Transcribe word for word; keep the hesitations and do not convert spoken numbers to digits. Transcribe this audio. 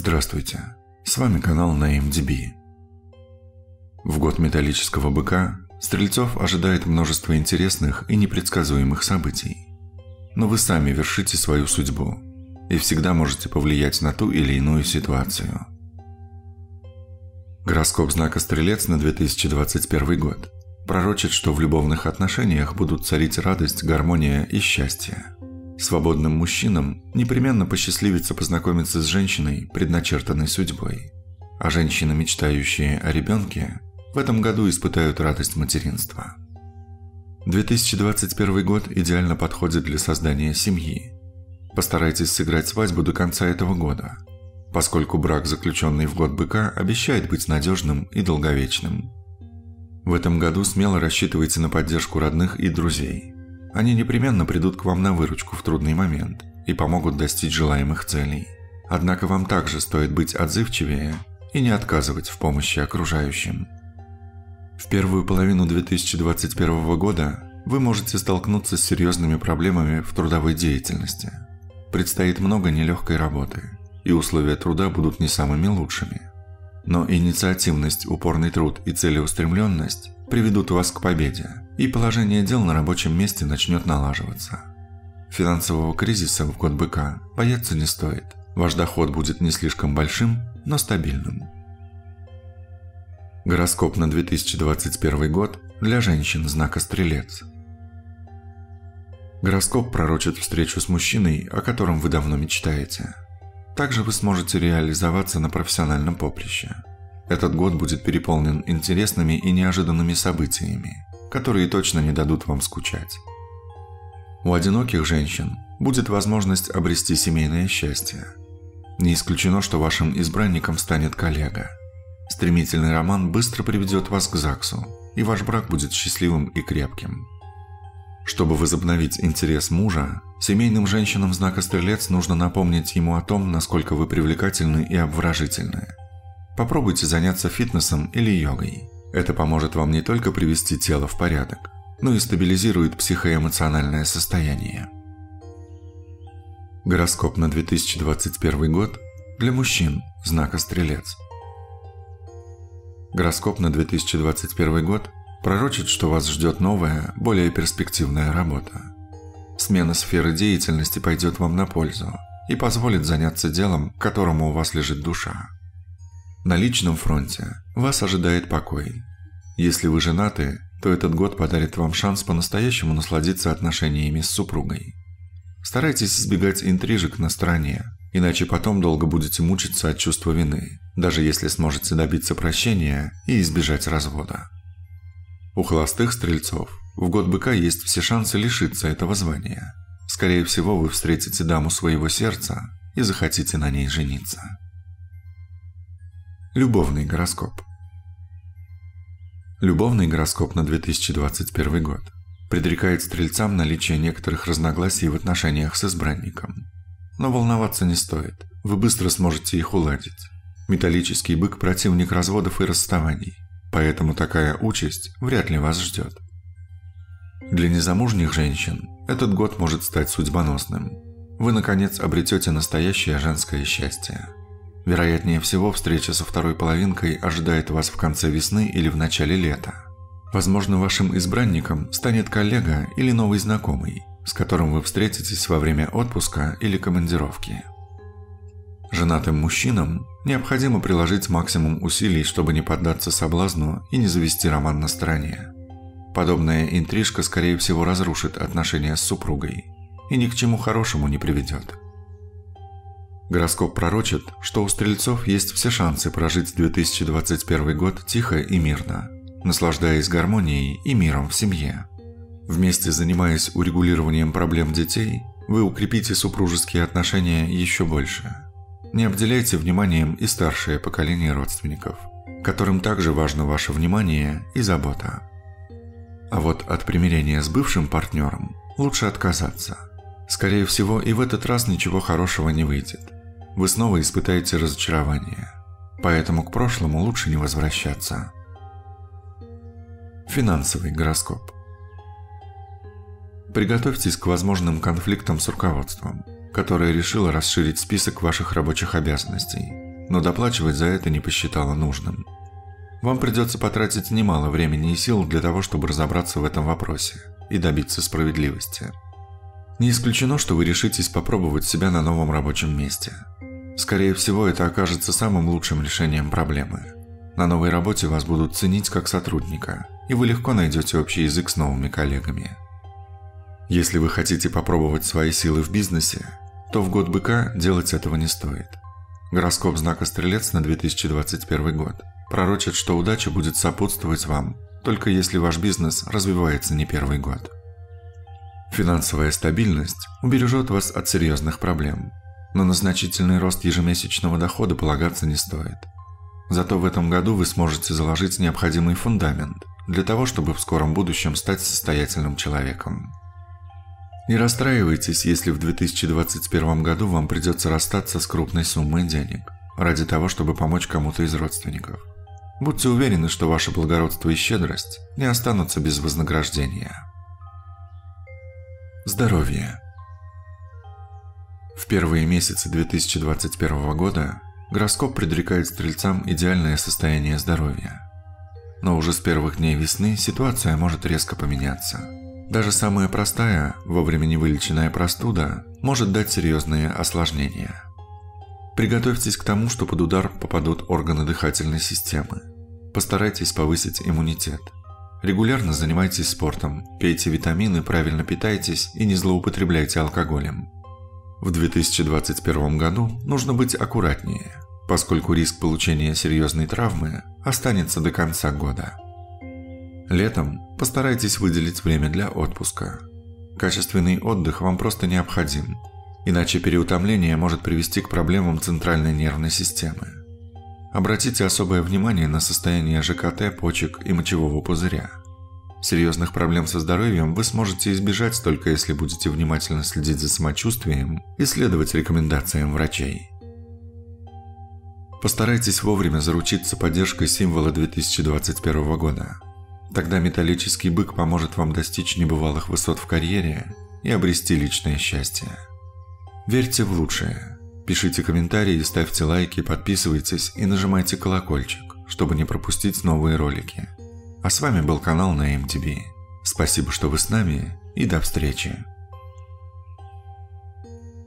Здравствуйте, с вами канал на эм ди би. В год металлического быка стрельцов ожидает множество интересных и непредсказуемых событий. Но вы сами вершите свою судьбу и всегда можете повлиять на ту или иную ситуацию. Гороскоп знака Стрелец на две тысячи двадцать первый год пророчит, что в любовных отношениях будут царить радость, гармония и счастье. Свободным мужчинам непременно посчастливится познакомиться с женщиной, предначертанной судьбой. А женщины, мечтающие о ребенке, в этом году испытают радость материнства. две тысячи двадцать первый год идеально подходит для создания семьи. Постарайтесь сыграть свадьбу до конца этого года, поскольку брак, заключенный в год быка, обещает быть надежным и долговечным. В этом году смело рассчитывайте на поддержку родных и друзей. Они непременно придут к вам на выручку в трудный момент и помогут достичь желаемых целей. Однако вам также стоит быть отзывчивее и не отказывать в помощи окружающим. В первую половину две тысячи двадцать первого года вы можете столкнуться с серьезными проблемами в трудовой деятельности. Предстоит много нелегкой работы, и условия труда будут не самыми лучшими. Но инициативность, упорный труд и целеустремленность приведут вас к победе, и положение дел на рабочем месте начнет налаживаться. Финансового кризиса в год быка бояться не стоит. Ваш доход будет не слишком большим, но стабильным. Гороскоп на две тысячи двадцать первый год для женщин знака Стрелец. Гороскоп пророчит встречу с мужчиной, о котором вы давно мечтаете. Также вы сможете реализоваться на профессиональном поприще. Этот год будет переполнен интересными и неожиданными событиями, которые точно не дадут вам скучать. У одиноких женщин будет возможность обрести семейное счастье. Не исключено, что вашим избранником станет коллега. Стремительный роман быстро приведет вас к ЗАГСу, и ваш брак будет счастливым и крепким. Чтобы возобновить интерес мужа, семейным женщинам знака Стрелец нужно напомнить ему о том, насколько вы привлекательны и обворожительны. Попробуйте заняться фитнесом или йогой. Это поможет вам не только привести тело в порядок, но и стабилизирует психоэмоциональное состояние. Гороскоп на две тысячи двадцать первый год для мужчин знака Стрелец. Гороскоп на две тысячи двадцать первый год пророчит, что вас ждет новая, более перспективная работа. Смена сферы деятельности пойдет вам на пользу и позволит заняться делом, к которому у вас лежит душа. На личном фронте вас ожидает покой. Если вы женаты, то этот год подарит вам шанс по-настоящему насладиться отношениями с супругой. Старайтесь избегать интрижек на стороне, иначе потом долго будете мучиться от чувства вины, даже если сможете добиться прощения и избежать развода. У холостых стрельцов в год быка есть все шансы лишиться этого звания. Скорее всего, вы встретите даму своего сердца и захотите на ней жениться. Любовный гороскоп. Любовный гороскоп на две тысячи двадцать первый год предрекает стрельцам наличие некоторых разногласий в отношениях с избранником. Но волноваться не стоит, вы быстро сможете их уладить. Металлический бык – противник разводов и расставаний, поэтому такая участь вряд ли вас ждет. Для незамужних женщин этот год может стать судьбоносным. Вы, наконец, обретете настоящее женское счастье. Вероятнее всего, встреча со второй половинкой ожидает вас в конце весны или в начале лета. Возможно, вашим избранником станет коллега или новый знакомый, с которым вы встретитесь во время отпуска или командировки. Женатым мужчинам необходимо приложить максимум усилий, чтобы не поддаться соблазну и не завести роман на стороне. Подобная интрижка, скорее всего, разрушит отношения с супругой и ни к чему хорошему не приведет. Гороскоп пророчит, что у стрельцов есть все шансы прожить две тысячи двадцать первый год тихо и мирно, наслаждаясь гармонией и миром в семье. Вместе занимаясь урегулированием проблем детей, вы укрепите супружеские отношения еще больше. Не обделяйте вниманием и старшее поколение родственников, которым также важно ваше внимание и забота. А вот от примирения с бывшим партнером лучше отказаться. Скорее всего, и в этот раз ничего хорошего не выйдет. Вы снова испытаете разочарование, поэтому к прошлому лучше не возвращаться. Финансовый гороскоп. Приготовьтесь к возможным конфликтам с руководством, которое решило расширить список ваших рабочих обязанностей. но доплачивать за это не посчитала нужным. Вам придется потратить немало времени и сил для того, чтобы разобраться в этом вопросе и добиться справедливости. Не исключено, что вы решитесь попробовать себя на новом рабочем месте. Скорее всего, это окажется самым лучшим решением проблемы. На новой работе вас будут ценить как сотрудника, и вы легко найдете общий язык с новыми коллегами. Если вы хотите попробовать свои силы в бизнесе, то в год быка делать этого не стоит. Гороскоп знака Стрелец на две тысячи двадцать первый год пророчит, что удача будет сопутствовать вам, только если ваш бизнес развивается не первый год. Финансовая стабильность убережет вас от серьезных проблем, но на значительный рост ежемесячного дохода полагаться не стоит. Зато в этом году вы сможете заложить необходимый фундамент для того, чтобы в скором будущем стать состоятельным человеком. Не расстраивайтесь, если в две тысячи двадцать первом году вам придется расстаться с крупной суммой денег ради того, чтобы помочь кому-то из родственников. Будьте уверены, что ваше благородство и щедрость не останутся без вознаграждения. Здоровье. В первые месяцы две тысячи двадцать первого года гороскоп предрекает стрельцам идеальное состояние здоровья. Но уже с первых дней весны ситуация может резко поменяться. Даже самая простая, вовремя не вылеченная простуда может дать серьезные осложнения. Приготовьтесь к тому, что под удар попадут органы дыхательной системы. Постарайтесь повысить иммунитет. Регулярно занимайтесь спортом, пейте витамины, правильно питайтесь и не злоупотребляйте алкоголем. В две тысячи двадцать первом году нужно быть аккуратнее, поскольку риск получения серьезной травмы останется до конца года. Летом постарайтесь выделить время для отпуска. Качественный отдых вам просто необходим, иначе переутомление может привести к проблемам центральной нервной системы. Обратите особое внимание на состояние ЖКТ, почек и мочевого пузыря. Серьезных проблем со здоровьем вы сможете избежать только если будете внимательно следить за самочувствием и следовать рекомендациям врачей. Постарайтесь вовремя заручиться поддержкой символа две тысячи двадцать первого года. Тогда металлический бык поможет вам достичь небывалых высот в карьере и обрести личное счастье. Верьте в лучшее. Пишите комментарии, ставьте лайки, подписывайтесь и нажимайте колокольчик, чтобы не пропустить новые ролики. А с вами был канал на эм ти би. Спасибо, что вы с нами, и до встречи.